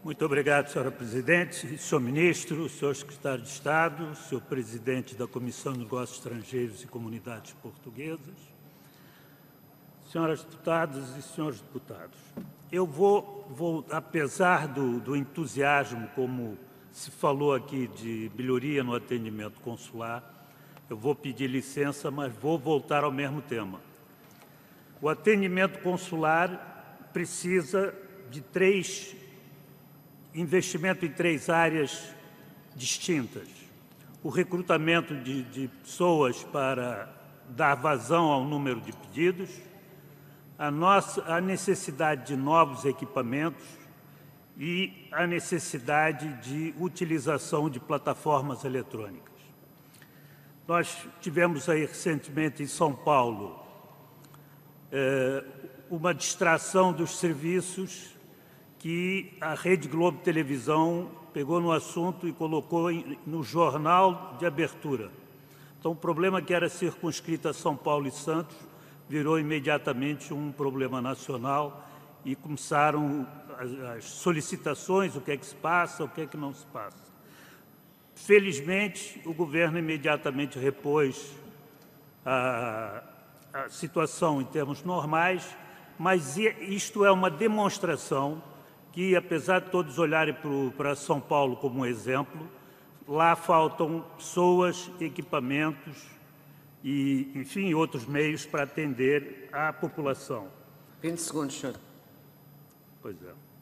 Muito obrigado, senhora presidente, senhor ministro, senhor secretário de Estado, senhor presidente da Comissão de Negócios Estrangeiros e Comunidades Portuguesas, senhoras deputadas e senhores deputados. Eu vou apesar do entusiasmo, como se falou aqui, de melhoria no atendimento consular, eu vou pedir licença, mas vou voltar ao mesmo tema. O atendimento consular precisa de investimento em três áreas distintas. O recrutamento de pessoas para dar vazão ao número de pedidos, a necessidade de novos equipamentos e a necessidade de utilização de plataformas eletrônicas. Nós tivemos aí recentemente em São Paulo uma distração dos serviços que a Rede Globo Televisão pegou no assunto e colocou no jornal de abertura. Então, o problema que era circunscrito a São Paulo e Santos virou imediatamente um problema nacional e começaram as solicitações, o que é que se passa, o que é que não se passa. Felizmente, o governo imediatamente repôs a situação em termos normais, mas isto é uma demonstração que, apesar de todos olharem para São Paulo como um exemplo, lá faltam pessoas, equipamentos e, enfim, outros meios para atender à população. 20 segundos, senhor. Pois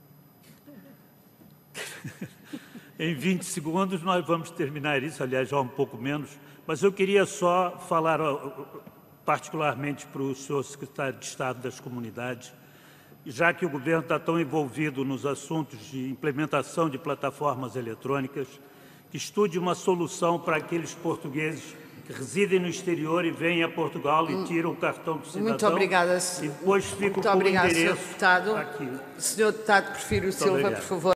é. Em 20 segundos nós vamos terminar isso, aliás, já um pouco menos, mas eu queria só falar particularmente para o senhor secretário de Estado das Comunidades, já que o governo está tão envolvido nos assuntos de implementação de plataformas eletrônicas, que estude uma solução para aqueles portugueses que residem no exterior e vêm a Portugal e tiram o cartão do cidadão. Muito obrigada, e depois ficam muito com o obrigado, endereço senhor deputado. aqui. Senhor deputado Porfírio Silva, por favor.